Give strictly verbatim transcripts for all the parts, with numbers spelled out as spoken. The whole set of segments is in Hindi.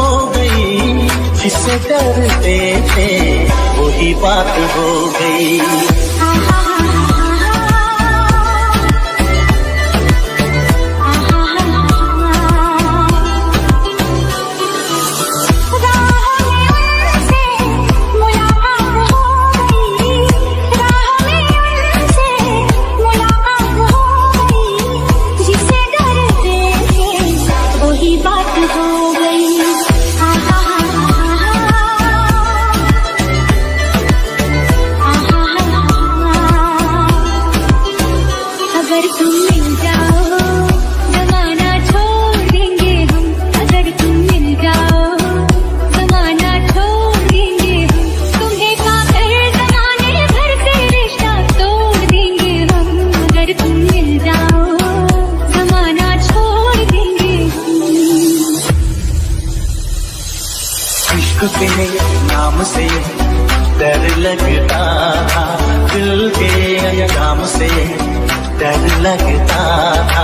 गई, जिससे डरते थे वही बात हो गई। के नाम से डर लगता था, दिल के अंजाम से डर लगता था।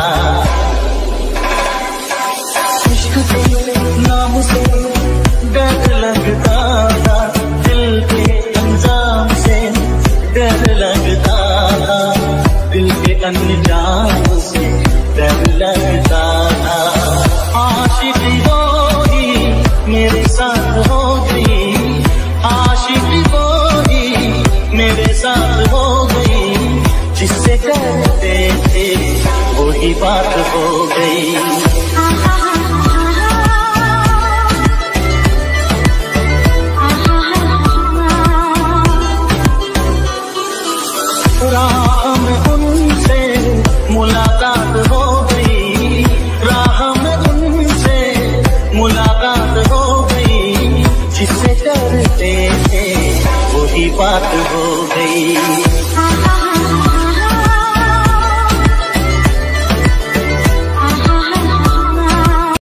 इश्क के नाम से डर लगता था, दिल के अंजाम से डर लगता था, दिल के अंजाम से डर लगता था। आशिक होगी मेरे साथ हो गई, आशिक होगी मेरे साथ हो गई, जिससे डरते थे वही बात हो गई। राह में उनसे मुलाकात हो गई, राह में उनसे मुलाकात हो गई, जिससे डरते थे वही बात हो गई।